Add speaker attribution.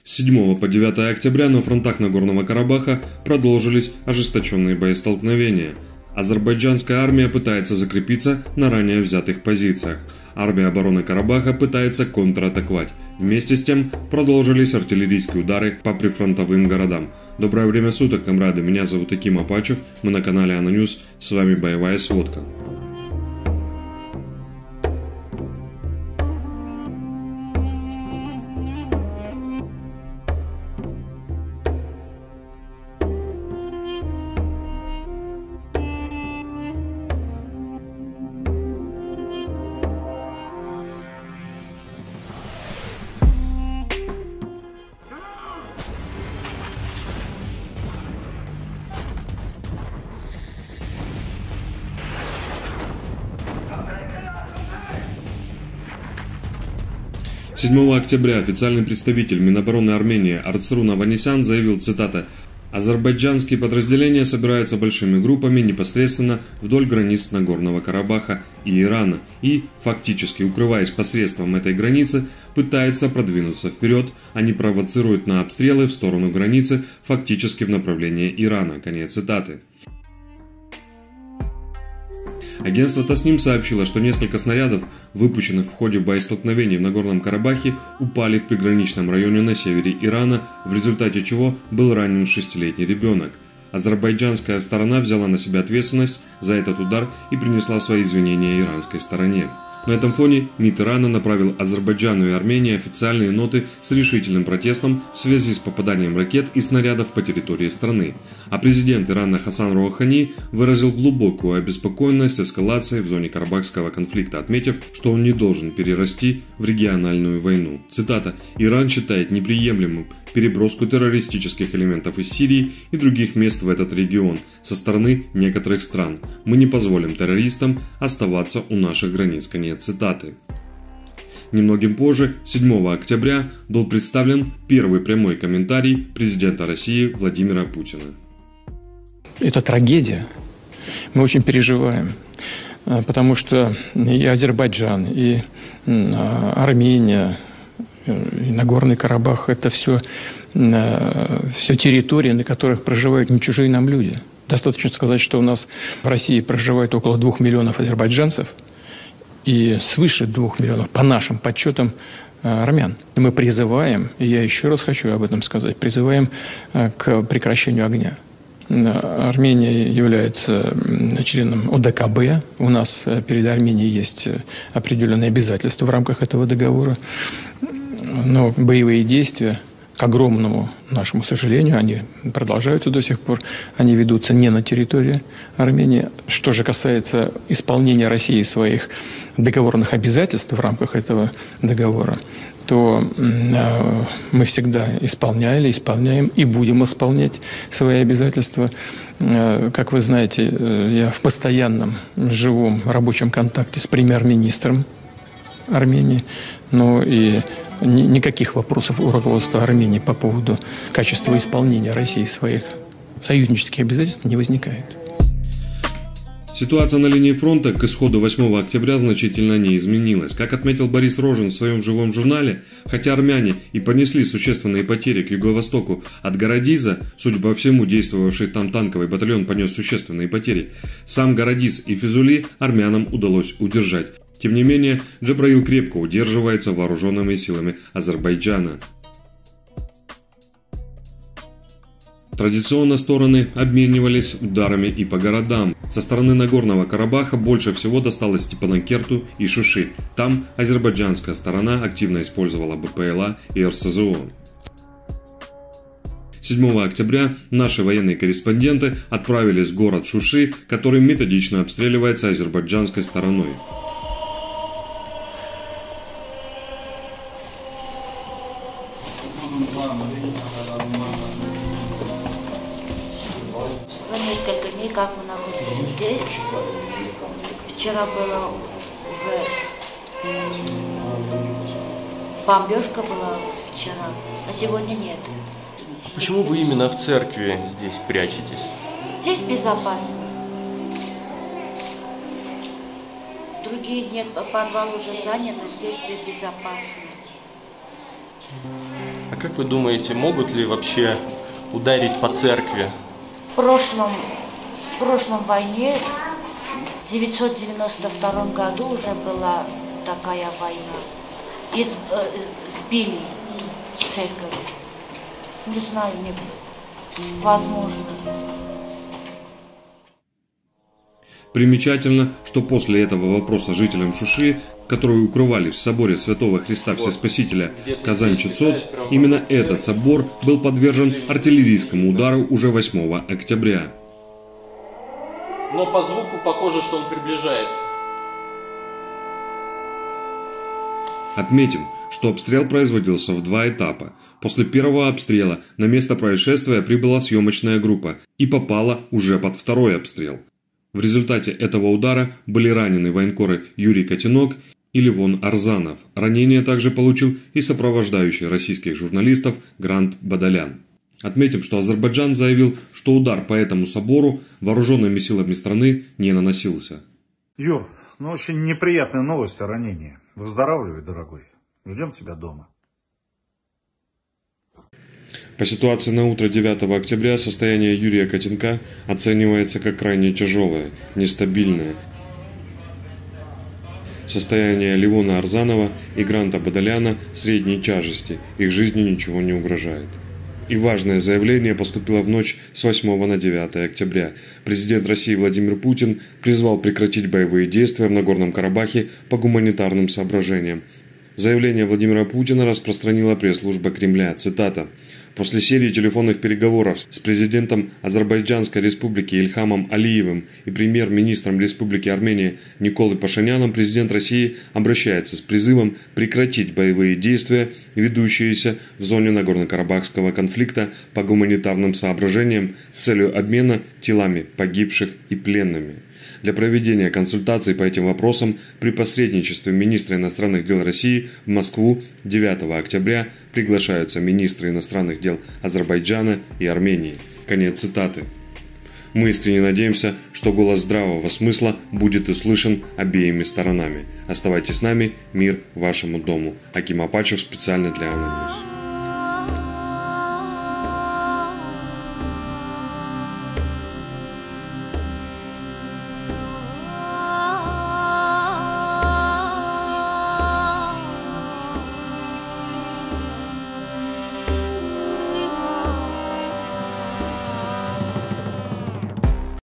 Speaker 1: С 7 по 9 октября на фронтах Нагорного Карабаха продолжились ожесточенные боестолкновения. Азербайджанская армия пытается закрепиться на ранее взятых позициях. Армия обороны Карабаха пытается контратаковать. Вместе с тем продолжились артиллерийские удары по прифронтовым городам. Доброе время суток, комрады. Меня зовут Аким Апачев. Мы на канале Ана Ньюс. С вами боевая сводка. С 7 октября официальный представитель Минобороны Армении Арцрун Аванесян заявил, цитата, «Азербайджанские подразделения собираются большими группами непосредственно вдоль границ Нагорного Карабаха и Ирана и, фактически укрываясь посредством этой границы, пытаются продвинуться вперед, они провоцируют на обстрелы в сторону границы, фактически в направлении Ирана». Конец цитаты. Агентство Тасним сообщило, что несколько снарядов, выпущенных в ходе боестолкновений в Нагорном Карабахе, упали в приграничном районе на севере Ирана, в результате чего был ранен 6-летний ребенок. Азербайджанская сторона взяла на себя ответственность за этот удар и принесла свои извинения иранской стороне. На этом фоне МИД Ирана направил Азербайджану и Армении официальные ноты с решительным протестом в связи с попаданием ракет и снарядов по территории страны. А президент Ирана Хасан Роухани выразил глубокую обеспокоенность эскалацией в зоне Карабахского конфликта, отметив, что он не должен перерасти в региональную войну. Цитата: «Иран считает неприемлемым переброску террористических элементов из Сирии и других мест в этот регион со стороны некоторых стран. Мы не позволим террористам оставаться у наших границ». Конец цитаты. Немногим позже, 7 октября, был представлен первый прямой комментарий президента России Владимира Путина.
Speaker 2: Это трагедия. Мы очень переживаем, потому что и Азербайджан, и Армения, и Нагорный Карабах – это все территории, на которых проживают не чужие нам люди. Достаточно сказать, что у нас в России проживает около 2 миллионов азербайджанцев и свыше 2 миллионов, по нашим подсчетам, армян. И мы призываем, и я еще раз хочу об этом сказать, призываем к прекращению огня. Армения является членом ОДКБ. У нас перед Арменией есть определенные обязательства в рамках этого договора. Но боевые действия, к огромному нашему сожалению, они продолжаются до сих пор. Они ведутся не на территории Армении. Что же касается исполнения России своих договорных обязательств в рамках этого договора, то мы всегда исполняли, исполняем и будем исполнять свои обязательства. Как вы знаете, я в постоянном живом рабочем контакте с премьер-министром Армении, но и никаких вопросов у руководства Армении по поводу качества исполнения России своих союзнических обязательств не возникает.
Speaker 1: Ситуация на линии фронта к исходу 8 октября значительно не изменилась. Как отметил Борис Рожин в своем живом журнале, хотя армяне и понесли существенные потери к юго-востоку от Городиза, судя по всему, действовавший там танковый батальон понес существенные потери, сам Городиз и Физули армянам удалось удержать. Тем не менее, Джабраил крепко удерживается вооруженными силами Азербайджана. Традиционно стороны обменивались ударами и по городам. Со стороны Нагорного Карабаха больше всего досталось Степанакерту и Шуши. Там азербайджанская сторона активно использовала БПЛА и РСЗО. 7 октября наши военные корреспонденты отправились в город Шуши, который методично обстреливается азербайджанской стороной.
Speaker 3: Несколько дней, как мы находимся здесь. Вчера была уже бомбежка была вчера, а сегодня нет.
Speaker 4: Почему вы именно в церкви здесь прячетесь?
Speaker 3: Здесь безопасно. Другие нет, подвал уже занят, а здесь безопасно.
Speaker 4: А как вы думаете, могут ли вообще ударить по церкви?
Speaker 3: В прошлом войне, в 1992 году уже была такая война. И сбили церковь. Не знаю, возможно.
Speaker 1: Примечательно, что после этого вопроса жителям Шуши, которые укрывались в соборе Святого Христа Всеспасителя Казань-Чудсоц, именно этот собор был подвержен артиллерийскому удару уже 8 октября.
Speaker 4: Но по звуку похоже, что он приближается.
Speaker 1: Отметим, что обстрел производился в 2 этапа. После первого обстрела на место происшествия прибыла съемочная группа и попала уже под второй обстрел. В результате этого удара были ранены военкоры Юрий Котенок и Левон Арзанов. Ранение также получил и сопровождающий российских журналистов Грант Бадалян. Отметим, что Азербайджан заявил, что удар по этому собору вооруженными силами страны не наносился.
Speaker 5: Юр, очень неприятная новость о ранении. Выздоравливай, дорогой. Ждем тебя дома.
Speaker 1: По ситуации на утро 9 октября состояние Юрия Котенка оценивается как крайне тяжелое, нестабильное. Состояние Левона Арзанова и Гранта Бадаляна средней тяжести, их жизни ничего не угрожает. И важное заявление поступило в ночь с 8 на 9 октября. Президент России Владимир Путин призвал прекратить боевые действия в Нагорном Карабахе по гуманитарным соображениям. Заявление Владимира Путина распространила пресс-служба Кремля. Цитата. После серии телефонных переговоров с президентом Азербайджанской республики Ильхамом Алиевым и премьер-министром Республики Армения Николой Пашиняном президент России обращается с призывом прекратить боевые действия, ведущиеся в зоне Нагорно-Карабахского конфликта по гуманитарным соображениям с целью обмена телами погибших и пленными. Для проведения консультаций по этим вопросам при посредничестве министра иностранных дел России в Москву 9 октября приглашаются министры иностранных дел Азербайджана и Армении. Конец цитаты. Мы искренне надеемся, что голос здравого смысла будет услышан обеими сторонами. Оставайтесь с нами, мир вашему дому. Аким Апачев специально для Аноньюз.